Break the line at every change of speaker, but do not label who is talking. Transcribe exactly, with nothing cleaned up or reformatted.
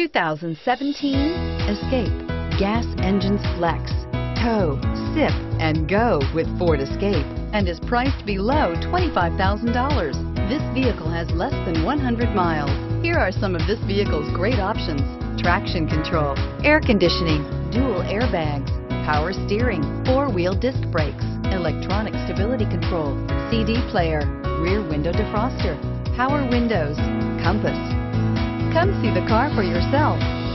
two thousand seventeen Escape. Gas engines flex, tow, sip, and go with Ford Escape, and is priced below twenty-five thousand dollars. This vehicle has less than one hundred miles. Here are some of this vehicle's great options: traction control, air conditioning, dual airbags, power steering, four-wheel disc brakes, electronic stability control, C D player, rear window defroster, power windows, compass. Come see the car for yourself.